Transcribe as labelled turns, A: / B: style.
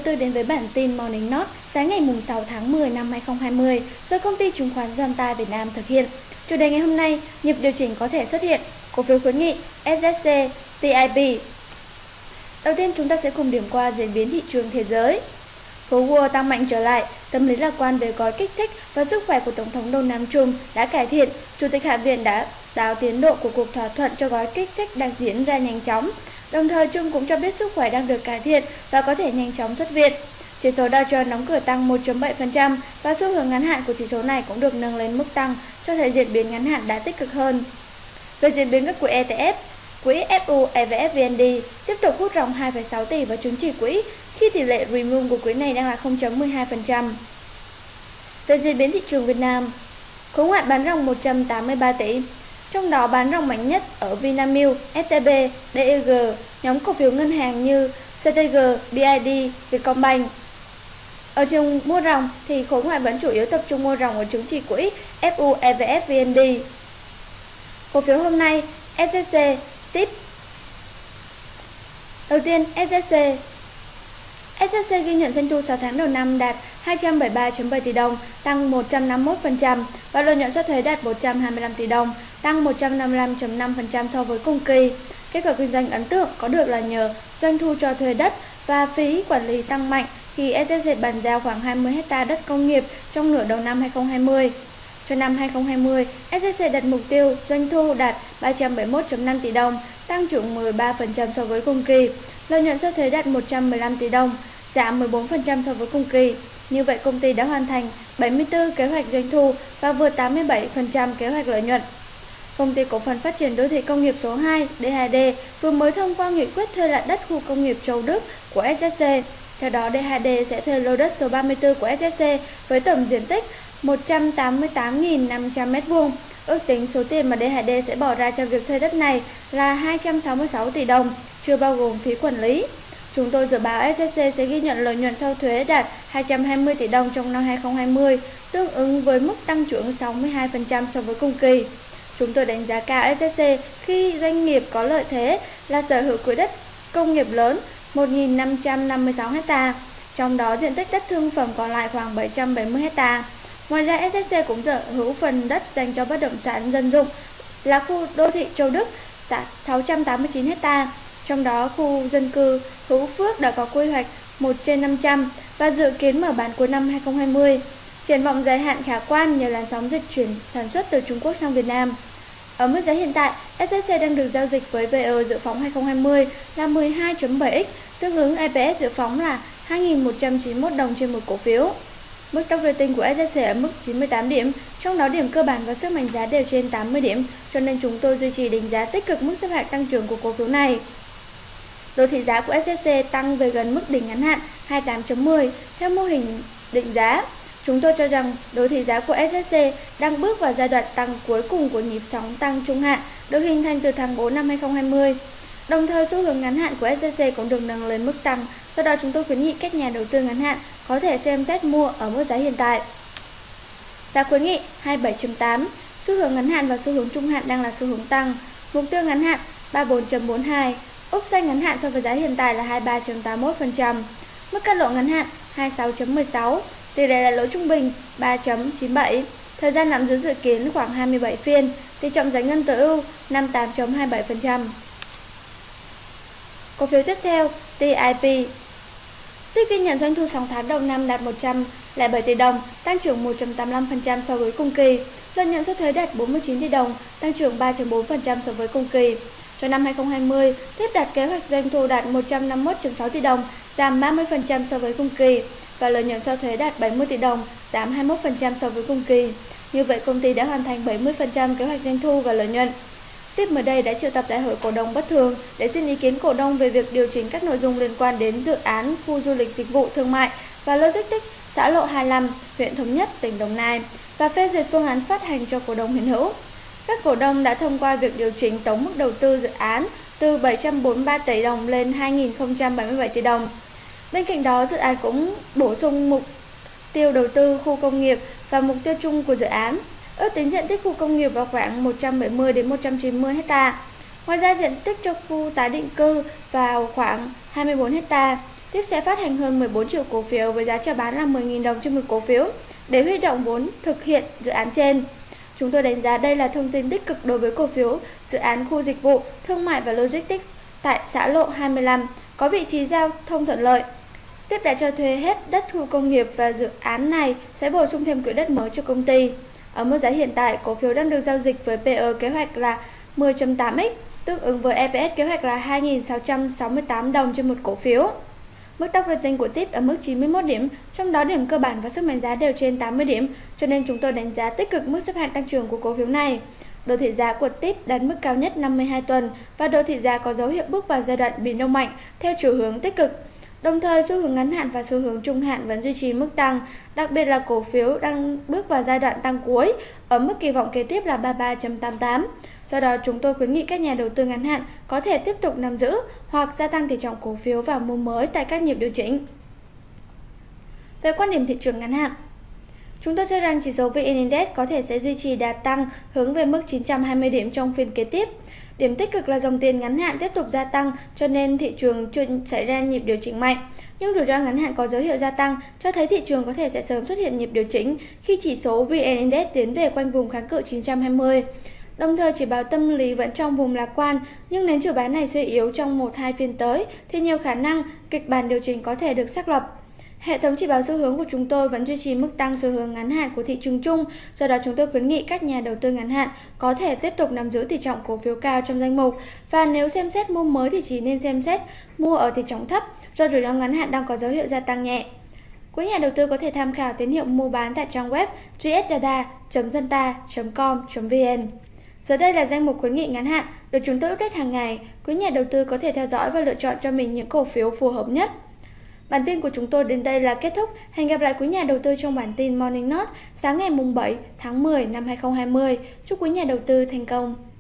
A: tư đến với bản tin Morning Note sáng ngày 6 tháng 10 năm 2020 do công ty chứng khoán Doanta Việt Nam thực hiện. Chủ đề ngày hôm nay, nhịp điều chỉnh có thể xuất hiện, cổ phiếu khuyến nghị SSC, TIP. Đầu tiên chúng ta sẽ cùng điểm qua diễn biến thị trường thế giới. Phố Wall tăng mạnh trở lại, tâm lý lạc quan về gói kích thích và sức khỏe của Tổng thống Donald Trump đã cải thiện. Chủ tịch Hạ viện đã báo tiến độ của cuộc thỏa thuận cho gói kích thích đang diễn ra nhanh chóng. Đồng thời, Trump cũng cho biết sức khỏe đang được cải thiện và có thể nhanh chóng xuất viện. Chỉ số Dow Jones đóng cửa tăng 1.7% và xu hướng ngắn hạn của chỉ số này cũng được nâng lên mức tăng, cho thấy diễn biến ngắn hạn đã tích cực hơn. Về diễn biến các quỹ ETF, quỹ FU EVFVND tiếp tục hút ròng 2,6 tỷ vào chứng chỉ quỹ khi tỷ lệ premium của quỹ này đang là 0.12%. Về diễn biến thị trường Việt Nam, khối ngoại bán ròng 183 tỷ, trong đó bán ròng mạnh nhất ở Vinamilk, STB, DEG, nhóm cổ phiếu ngân hàng như CTG, BID, Vietcombank. Ở trường mua ròng thì khối ngoại vẫn chủ yếu tập trung mua ròng ở chứng chỉ quỹ FU EVFVND. Cổ phiếu hôm nay, SSC, TIP. Đầu tiên, SSC. SSC ghi nhận doanh thu 6 tháng đầu năm đạt 273,7 tỷ đồng, tăng 151% và lợi nhuận sau thuế đạt 125 tỷ đồng, tăng 155,5% so với cùng kỳ. Kết quả kinh doanh ấn tượng có được là nhờ doanh thu cho thuê đất và phí quản lý tăng mạnh khi SSC bàn giao khoảng 20 ha đất công nghiệp trong nửa đầu năm 2020. Cho năm 2020, SSC đặt mục tiêu doanh thu đạt 371,5 tỷ đồng, tăng trưởng 13% so với cùng kỳ. Lợi nhuận sau thuế đạt 115 tỷ đồng, giảm 14% so với cùng kỳ. Như vậy, công ty đã hoàn thành 74 kế hoạch doanh thu và vượt 87% kế hoạch lợi nhuận. Công ty cổ phần phát triển đô thị công nghiệp số 2 D2D vừa mới thông qua nghị quyết thuê lại đất khu công nghiệp Châu Đức của SSC. Theo đó, D2D sẽ thuê lô đất số 34 của SSC với tổng diện tích 188.500 m². Ước tính số tiền mà D2D sẽ bỏ ra cho việc thuê đất này là 266 tỷ đồng, chưa bao gồm phí quản lý. Chúng tôi dự báo SSC sẽ ghi nhận lợi nhuận sau thuế đạt 220 tỷ đồng trong năm 2020, tương ứng với mức tăng trưởng 62% so với cùng kỳ. Chúng tôi đánh giá cao SSC khi doanh nghiệp có lợi thế là sở hữu quỹ đất công nghiệp lớn 1.556 ha, trong đó diện tích đất thương phẩm còn lại khoảng 770 ha. Ngoài ra, SSC cũng sở hữu phần đất dành cho bất động sản dân dụng là khu đô thị Châu Đức 689 ha, trong đó khu dân cư Hữu Phước đã có quy hoạch 1/500 và dự kiến mở bán cuối năm 2020. Triển vọng dài hạn khả quan nhờ làn sóng dịch chuyển sản xuất từ Trung Quốc sang Việt Nam. Ở mức giá hiện tại, SSC đang được giao dịch với PE dự phóng 2020 là 12.7x, tương ứng EPS dự phóng là 2.191 đồng trên một cổ phiếu. Mức top rating của SSC ở mức 98 điểm, trong đó điểm cơ bản và sức mạnh giá đều trên 80 điểm, cho nên chúng tôi duy trì đánh giá tích cực mức xếp hạng tăng trưởng của cổ phiếu này. Đồ thị giá của SSC tăng về gần mức đỉnh ngắn hạn 28.10 theo mô hình định giá. Chúng tôi cho rằng đồ thị giá của SSC đang bước vào giai đoạn tăng cuối cùng của nhịp sóng tăng trung hạn được hình thành từ tháng 4 năm 2020. Đồng thời, xu hướng ngắn hạn của SSC cũng được nâng lên mức tăng, do đó chúng tôi khuyến nghị các nhà đầu tư ngắn hạn có thể xem xét mua ở mức giá hiện tại. Giá khuyến nghị 27.8, xu hướng ngắn hạn và xu hướng trung hạn đang là xu hướng tăng. Mục tiêu ngắn hạn 34.42, úp xanh ngắn hạn so với giá hiện tại là 23.81%. Mức cắt lỗ ngắn hạn 26.16, tỷ lệ lãi lỗ trung bình 3.97, thời gian nắm giữ dự kiến khoảng 27 phiên, tỷ trọng giải ngân tối ưu 58.27%. Cổ phiếu tiếp theo, TIP. TIP ghi nhận doanh thu 6 tháng đầu năm đạt 107 tỷ đồng, tăng trưởng 185% so với cùng kỳ. Lợi nhuận sau thuế đạt 49 tỷ đồng, tăng trưởng 3.4% so với cùng kỳ. Cho năm 2020, TIP đạt kế hoạch doanh thu đạt 151,6 tỷ đồng, giảm 30% so với cùng kỳ, và lợi nhuận sau thuế đạt 70 tỷ đồng, giảm 21% so với cùng kỳ. Như vậy, công ty đã hoàn thành 70% kế hoạch doanh thu và lợi nhuận. TIP mới đây đã triệu tập đại hội cổ đông bất thường để xin ý kiến cổ đông về việc điều chỉnh các nội dung liên quan đến dự án khu du lịch dịch vụ thương mại và logistics xã Lộ 25, huyện Thống Nhất, tỉnh Đồng Nai và phê duyệt phương án phát hành cho cổ đông hiện hữu. Các cổ đông đã thông qua việc điều chỉnh tổng mức đầu tư dự án từ 743 tỷ đồng lên 2.077 tỷ đồng. Bên cạnh đó, dự án cũng bổ sung mục tiêu đầu tư khu công nghiệp và mục tiêu chung của dự án. Ước tính diện tích khu công nghiệp vào khoảng 170 đến 190 ha. Ngoài ra, diện tích cho khu tái định cư vào khoảng 24 ha. TIP sẽ phát hành hơn 14 triệu cổ phiếu với giá chào bán là 10.000 đồng trên một cổ phiếu để huy động vốn thực hiện dự án trên. Chúng tôi đánh giá đây là thông tin tích cực đối với cổ phiếu dự án khu dịch vụ, thương mại và logistics tại xã Lộ 25, có vị trí giao thông thuận lợi. TIP đã cho thuê hết đất khu công nghiệp và dự án này sẽ bổ sung thêm quỹ đất mới cho công ty. Ở mức giá hiện tại, cổ phiếu đang được giao dịch với PE kế hoạch là 10.8x, tương ứng với EPS kế hoạch là 2.668 đồng trên một cổ phiếu. Mức top rating của TIP ở mức 91 điểm, trong đó điểm cơ bản và sức mạnh giá đều trên 80 điểm, cho nên chúng tôi đánh giá tích cực mức xếp hạng tăng trưởng của cổ phiếu này. Đồ thị giá của TIP đạt mức cao nhất 52 tuần và đồ thị giá có dấu hiệu bước vào giai đoạn biến động mạnh theo chiều hướng tích cực. Đồng thời, xu hướng ngắn hạn và xu hướng trung hạn vẫn duy trì mức tăng, đặc biệt là cổ phiếu đang bước vào giai đoạn tăng cuối, ở mức kỳ vọng kế tiếp là 33.88. Do đó, chúng tôi khuyến nghị các nhà đầu tư ngắn hạn có thể tiếp tục nắm giữ hoặc gia tăng tỷ trọng cổ phiếu và mua mới tại các nhịp điều chỉnh. Về quan điểm thị trường ngắn hạn, chúng tôi cho rằng chỉ số VN Index có thể sẽ duy trì đà tăng hướng về mức 920 điểm trong phiên kế tiếp. Điểm tích cực là dòng tiền ngắn hạn tiếp tục gia tăng, cho nên thị trường chưa xảy ra nhịp điều chỉnh mạnh. Nhưng rủi ro ngắn hạn có dấu hiệu gia tăng, cho thấy thị trường có thể sẽ sớm xuất hiện nhịp điều chỉnh khi chỉ số VN Index tiến về quanh vùng kháng cự 920. Đồng thời, chỉ báo tâm lý vẫn trong vùng lạc quan, nhưng nếu chiều bán này suy yếu trong 1-2 phiên tới thì nhiều khả năng kịch bản điều chỉnh có thể được xác lập. Hệ thống chỉ báo xu hướng của chúng tôi vẫn duy trì mức tăng xu hướng ngắn hạn của thị trường chung, do đó chúng tôi khuyến nghị các nhà đầu tư ngắn hạn có thể tiếp tục nắm giữ tỷ trọng cổ phiếu cao trong danh mục, và nếu xem xét mua mới thì chỉ nên xem xét mua ở tỷ trọng thấp do rủi ro ngắn hạn đang có dấu hiệu gia tăng nhẹ. Quý nhà đầu tư có thể tham khảo tín hiệu mua bán tại trang web gsdata.zanta.com.vn. Giờ đây là danh mục khuyến nghị ngắn hạn được chúng tôi update hàng ngày. Quý nhà đầu tư có thể theo dõi và lựa chọn cho mình những cổ phiếu phù hợp nhất. Bản tin của chúng tôi đến đây là kết thúc. Hẹn gặp lại quý nhà đầu tư trong bản tin Morning Note sáng ngày 7 tháng 10 năm 2020. Chúc quý nhà đầu tư thành công.